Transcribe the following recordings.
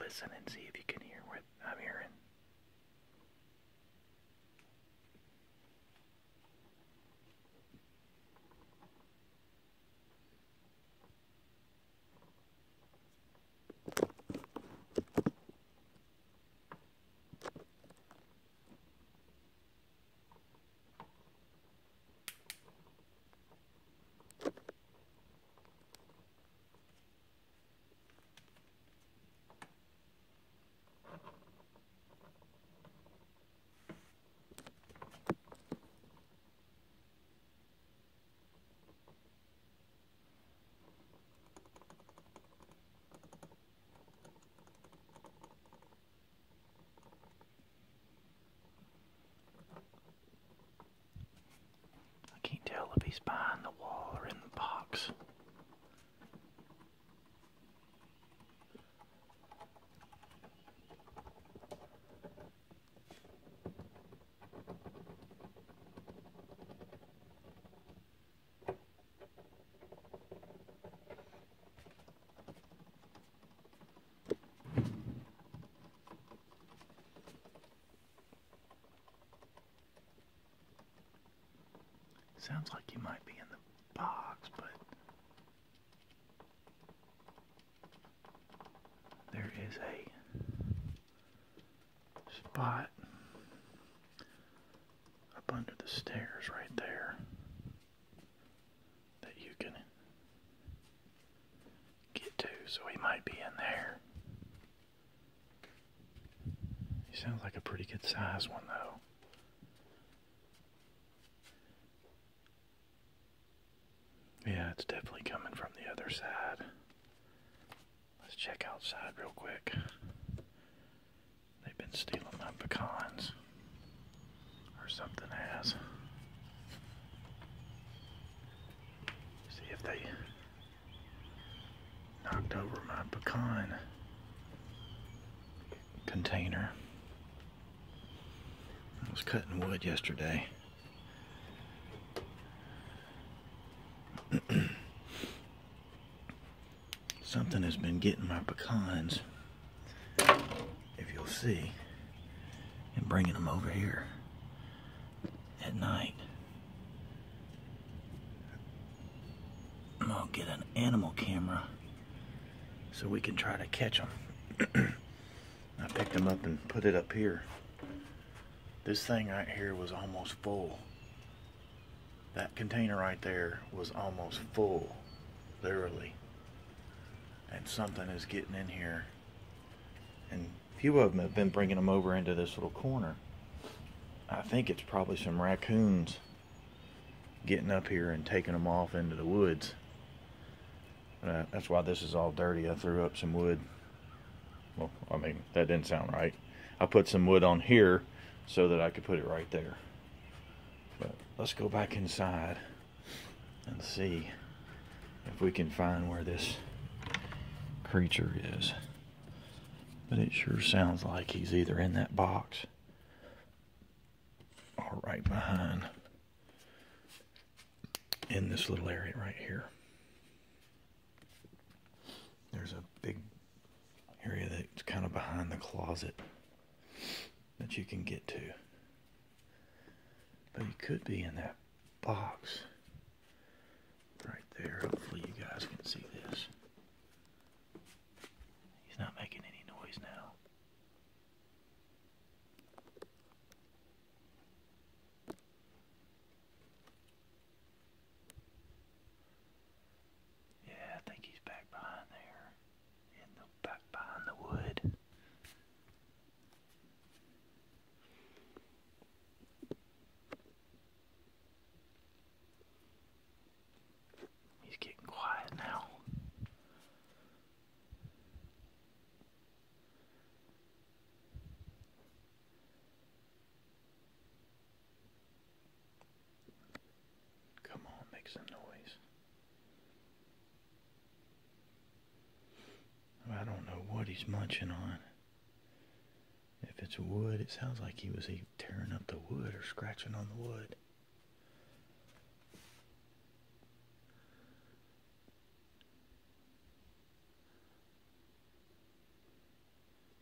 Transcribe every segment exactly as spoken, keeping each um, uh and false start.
listen and see if you can hear what I'm hearing. I can't tell if he's behind the wall or in the box. Sounds like you might be in the box, but there is a spot up under the stairs right there that you can get to, so he might be in there. He sounds like a pretty good size one though. Yeah, it's definitely coming from the other side. Let's check outside real quick. They've been stealing my pecans. Or something has. See if they knocked over my pecan container. I was cutting wood yesterday. Something has been getting my pecans, if you'll see, and bringing them over here at night. I'm gonna get an animal camera so we can try to catch them. I picked them up and put it up here. This thing right here was almost full. That container right there was almost full, literally. And something is getting in here. And a few of them have been bringing them over into this little corner. I think it's probably some raccoons getting up here and taking them off into the woods. Uh, that's why this is all dirty. I threw up some wood. Well, I mean, that didn't sound right. I put some wood on here so that I could put it right there. But let's go back inside and see if we can find where this creature is. But it sure sounds like he's either in that box or right behind in this little area right here. There's a big area that's kind of behind the closet that you can get to. But he could be in that box right there. Hopefully you guys can see this. He's not making any noise now. Yeah, I think he's back behind there. In the back behind the wood. He's getting quiet now. Come on, make some noise. I don't know what he's munching on. If it's wood, it sounds like he was either tearing up the wood or scratching on the wood.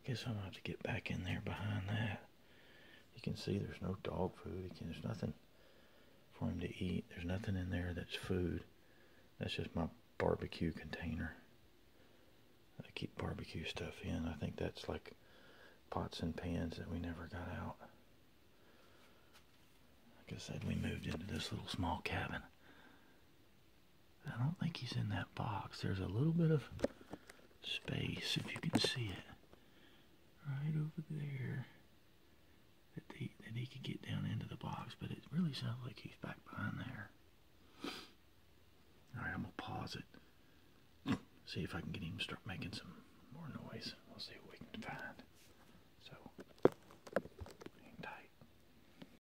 guess I'm going to have to get back in there behind that. You can see there's no dog food. You can, there's nothing for him to eat. There's nothing in there that's food. That's just my barbecue container. I keep barbecue stuff in. I think that's like pots and pans that we never got out. Like I said, we moved into this little small cabin. I don't think he's in that box. There's a little bit of space, if you can see it, right over there, that he, that he could get down into the box, but it really sounds like he's back behind there. Alright, I'm going to pause it. See if I can get him to start making some more noise. We'll see